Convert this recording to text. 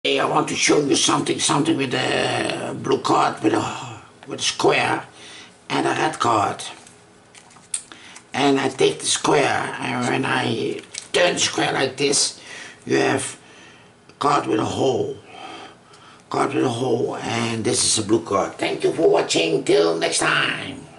Hey, I want to show you something with a blue card with a square and a red card. And I take the square, and when I turn the square like this, you have a card with a hole. And this is a blue card. Thank you for watching. Till next time.